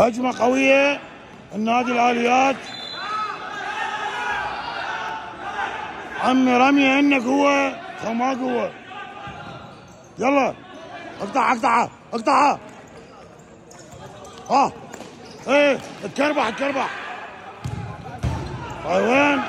هجمة قوية النادي الآليات. عمي رمية إنك هو ما قوة. يلا اقطعها اقطعها اقطعها. ها ايه اتكربح اتكربح. هاي وين؟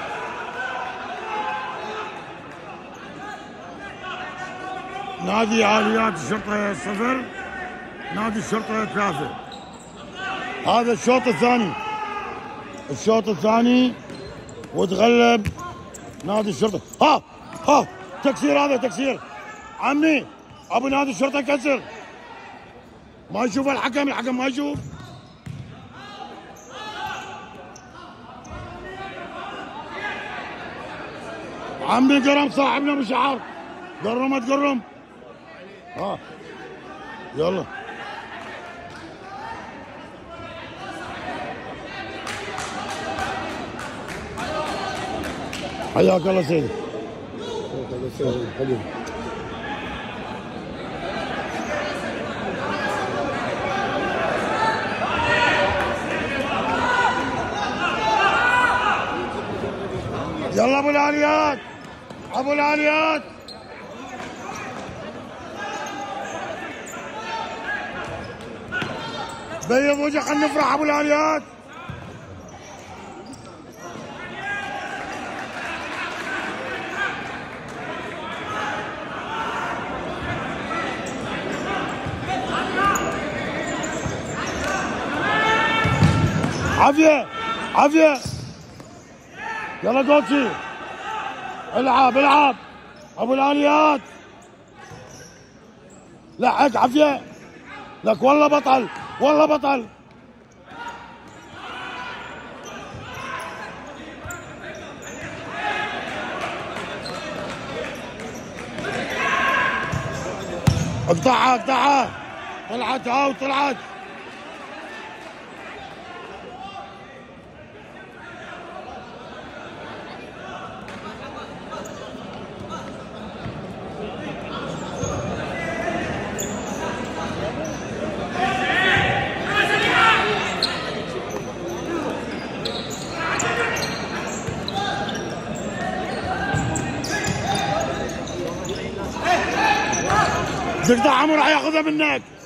نادي آليات الشرطة 0 نادي الشرطة 3. هذا الشوط الثاني. الشوط الثاني وتغلب نادي الشرطة. ها تكسير. هذا تكسير عمي. ابو نادي الشرطة كسر. ما يشوف الحكم ما يشوف. عمي قرم صاحبنا بشعر. قرم تقرم. يلا حياك الله سيدي. يلا ابو الآليات ابو الآليات. بيض وجه خلينا نفرح ابو الآليات. عافية عافية. يلا كوتشي العب العب ابو الآليات. لحق عافية لك. والله بطل والله بطل. اقطعها اقطعها. طلعت هاو طلعت. تقطع عمر راح ياخذها منك.